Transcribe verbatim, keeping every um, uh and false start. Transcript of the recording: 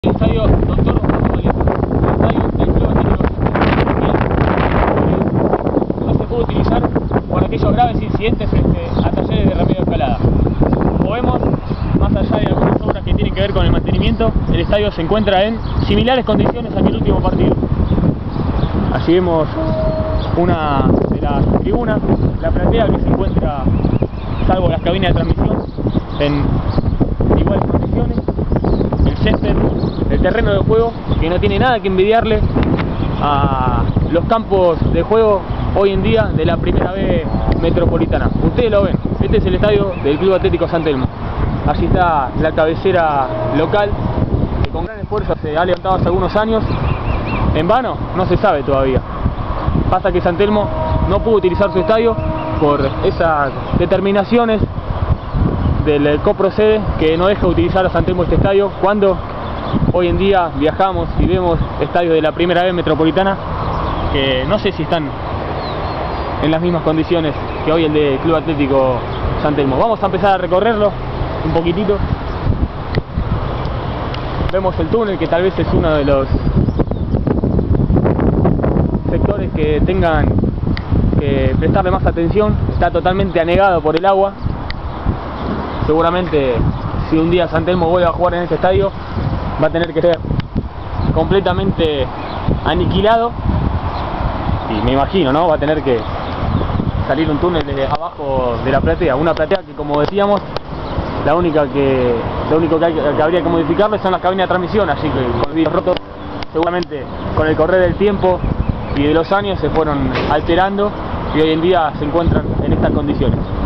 El estadio Doctor González, el estadio del Club Atlético no se puede utilizar por aquellos graves incidentes frente a talleres de remedio escalada. Como vemos, más allá de algunas obras que tienen que ver con el mantenimiento, el estadio se encuentra en similares condiciones a que el último partido. Allí vemos una de las tribunas, la platea que se encuentra, salvo las cabinas de transmisión, en iguales condiciones. El césped, el terreno de juego, que no tiene nada que envidiarle a los campos de juego hoy en día de la primera B metropolitana. Ustedes lo ven, este es el estadio del Club Atlético San Telmo. Allí está la cabecera local, que con gran esfuerzo se ha levantado hace algunos años. En vano, no se sabe todavía. Pasa que San Telmo no pudo utilizar su estadio por esas determinaciones del Coprocede que no deja utilizar a San Telmo este estadio, cuando hoy en día viajamos y vemos estadios de la primera B metropolitana que no sé si están en las mismas condiciones que hoy el de Club Atlético San Telmo. Vamos a empezar a recorrerlo un poquitito. Vemos el túnel, que tal vez es uno de los sectores que tengan que prestarle más atención. Está totalmente anegado por el agua. Seguramente si un día San Telmo vuelve a jugar en este estadio va a tener que ser completamente aniquilado, y me imagino, ¿no? Va a tener que salir un túnel desde abajo de la platea, una platea que, como decíamos, la única que lo único que, hay, que habría que modificarle son las cabinas de transmisión, así que con el vidrio roto seguramente con el correr del tiempo y de los años se fueron alterando y hoy en día se encuentran en estas condiciones.